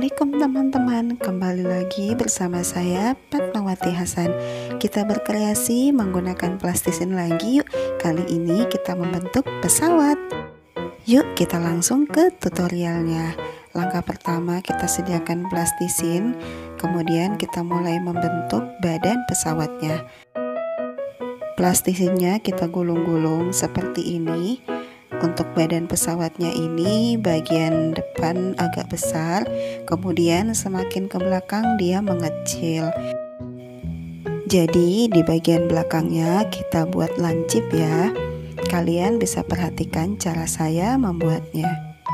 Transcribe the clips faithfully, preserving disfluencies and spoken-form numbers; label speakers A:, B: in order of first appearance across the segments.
A: Assalamualaikum teman-teman, kembali lagi bersama saya Fatmawati Hasan. Kita berkreasi menggunakan plastisin lagi yuk. Kali ini kita membentuk pesawat. Yuk kita langsung ke tutorialnya. Langkah pertama kita sediakan plastisin, kemudian kita mulai membentuk badan pesawatnya. Plastisinnya kita gulung-gulung seperti ini. Untuk badan pesawatnya ini bagian depan agak besar, kemudian semakin ke belakang dia mengecil. Jadi di bagian belakangnya kita buat lancip ya. Kalian bisa perhatikan cara saya membuatnya.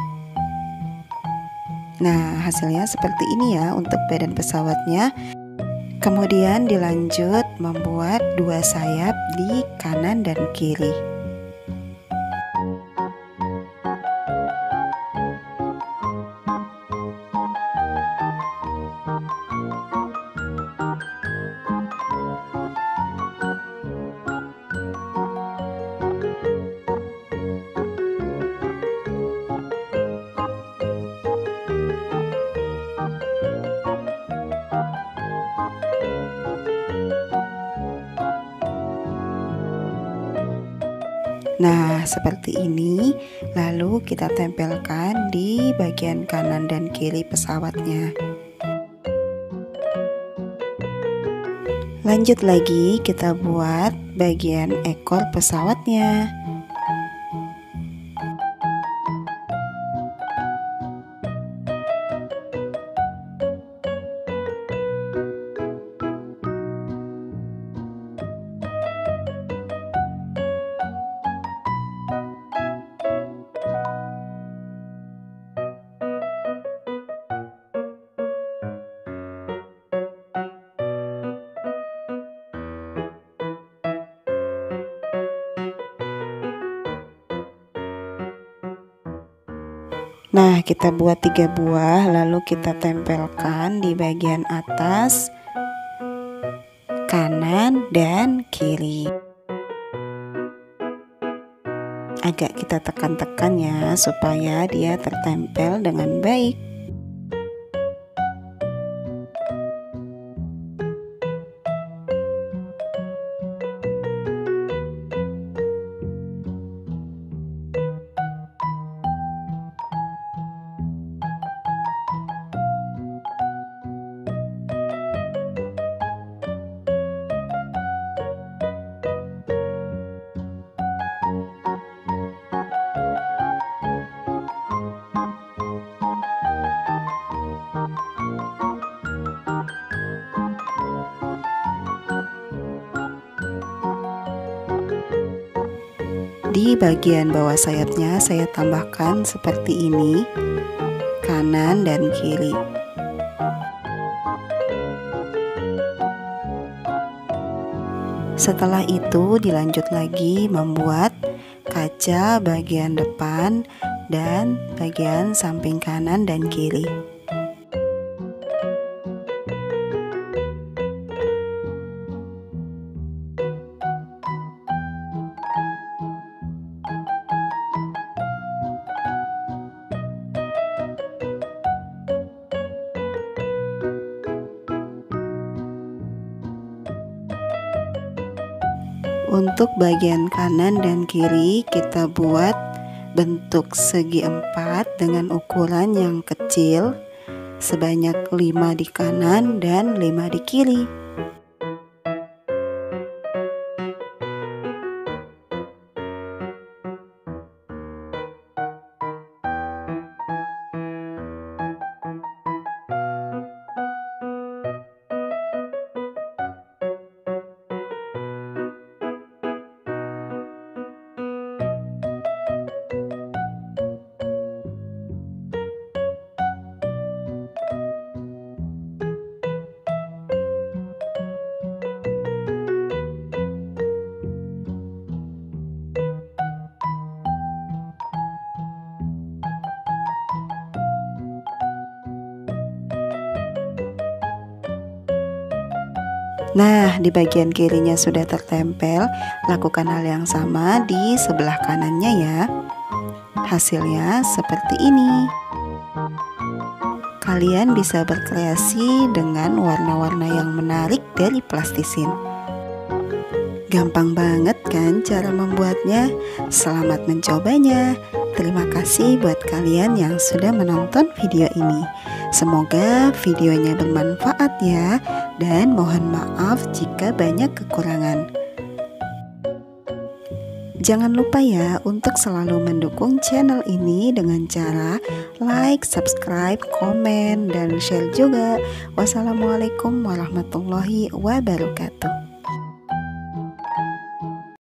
A: Nah, hasilnya seperti ini ya untuk badan pesawatnya. Kemudian dilanjut membuat dua sayap di kanan dan kiri. Nah, seperti ini. Lalu kita tempelkan di bagian kanan dan kiri pesawatnya. Lanjut lagi, kita buat bagian ekor pesawatnya. Nah, kita buat tiga buah, lalu kita tempelkan di bagian atas, kanan, dan kiri. Agak kita tekan-tekan ya, supaya dia tertempel dengan baik. Di bagian bawah sayapnya saya tambahkan seperti ini, kanan dan kiri. Setelah itu dilanjut lagi membuat kaca bagian depan dan bagian samping kanan dan kiri. Untuk bagian kanan dan kiri kita buat bentuk segi empat dengan ukuran yang kecil, sebanyak lima di kanan dan lima di kiri. Nah, di bagian kirinya sudah tertempel. Lakukan hal yang sama di sebelah kanannya ya. Hasilnya seperti ini. kalian bisa berkreasi dengan warna-warna yang menarik dari plastisin. Gampang banget kan cara membuatnya? Selamat mencobanya. Terima kasih buat kalian yang sudah menonton video ini. Semoga videonya bermanfaat ya, dan mohon maaf jika banyak kekurangan. Jangan lupa ya untuk selalu mendukung channel ini dengan cara like, subscribe, komen, dan share juga. Wassalamualaikum warahmatullahi wabarakatuh.